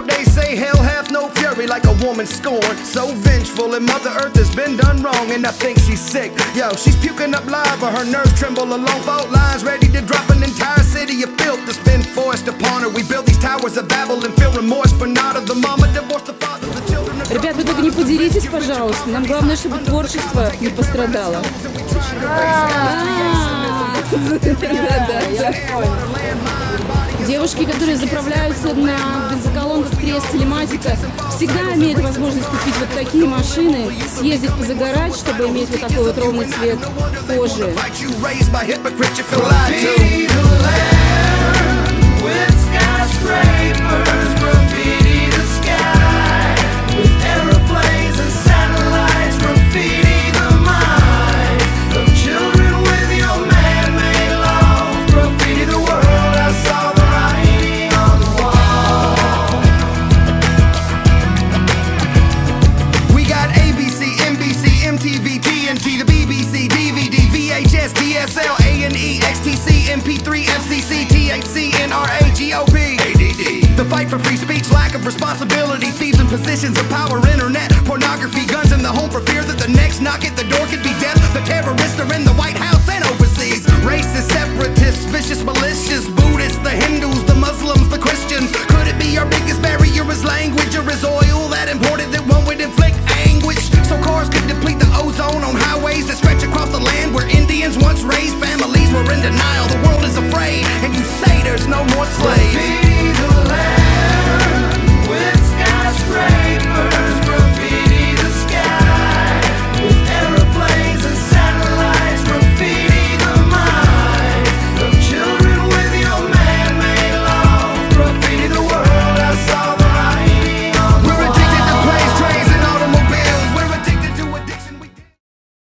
they say hell hath no fury like a woman scorned. So vengeful, and Mother Earth has been done wrong, and I think she's sick. Yo, she's puking up lava, her nerves tremble along fault lines, ready to drop an entire city of filth that's been forced upon her. We build these towers of Babel and feel remorse for not of the mama divorced the father, the children. Ребят, вы только не поделитесь, пожалуйста. Нам главное, чтобы творчество не пострадало. Девушки, которые заправляются на бензоколонках Крест Телематика, всегда имеют возможность купить вот такие машины, съездить позагорать, чтобы иметь вот такой вот ровный цвет кожи. MTV, TNT, the BBC, DVD, VHS, DSL, A&E, XTC, MP3, FCC, THC, NRA, GOP, ADD. The fight for free speech, lack of responsibility, thieves in positions of power, internet, pornography, guns in the home for fear that the next knock at the door could be death. The terrorists are in the White House and overseas. Racist, separatists, vicious, malicious, Buddhists, the Hindus, the Muslims, the Christians. Could it be our biggest barrier is language, or is oil that imported that one would inflict anguish? So cars could deplete the ozone on highways that stretch across the land where Indians once raised. Families were in denial, the world is afraid, and you say there's no more slaves.